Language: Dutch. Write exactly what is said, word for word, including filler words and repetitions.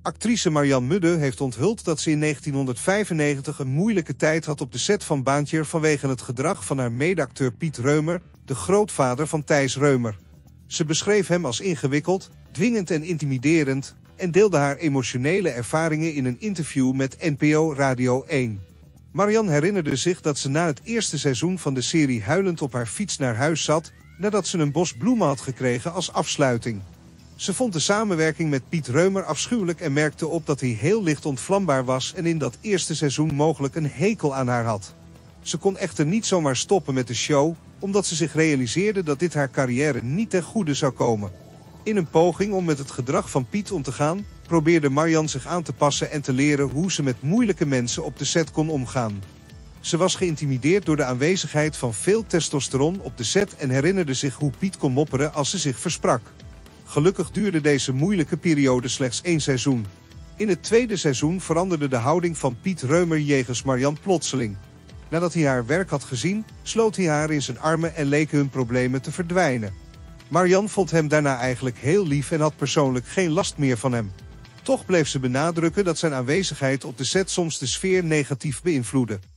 Actrice Marianne Mudde heeft onthuld dat ze in negentienhonderdvijfennegentig een moeilijke tijd had op de set van Baantje vanwege het gedrag van haar medeacteur Piet Reumer, de grootvader van Thijs Reumer. Ze beschreef hem als ingewikkeld, dwingend en intimiderend en deelde haar emotionele ervaringen in een interview met N P O Radio één. Marianne herinnerde zich dat ze na het eerste seizoen van de serie huilend op haar fiets naar huis zat, nadat ze een bos bloemen had gekregen als afsluiting. Ze vond de samenwerking met Piet Reumer afschuwelijk en merkte op dat hij heel licht ontvlambaar was en in dat eerste seizoen mogelijk een hekel aan haar had. Ze kon echter niet zomaar stoppen met de show, omdat ze zich realiseerde dat dit haar carrière niet ten goede zou komen. In een poging om met het gedrag van Piet om te gaan, probeerde Marianne zich aan te passen en te leren hoe ze met moeilijke mensen op de set kon omgaan. Ze was geïntimideerd door de aanwezigheid van veel testosteron op de set en herinnerde zich hoe Piet kon mopperen als ze zich versprak. Gelukkig duurde deze moeilijke periode slechts één seizoen. In het tweede seizoen veranderde de houding van Piet Reumer jegens Marianne plotseling. Nadat hij haar werk had gezien, sloot hij haar in zijn armen en leken hun problemen te verdwijnen. Marianne vond hem daarna eigenlijk heel lief en had persoonlijk geen last meer van hem. Toch bleef ze benadrukken dat zijn aanwezigheid op de set soms de sfeer negatief beïnvloedde.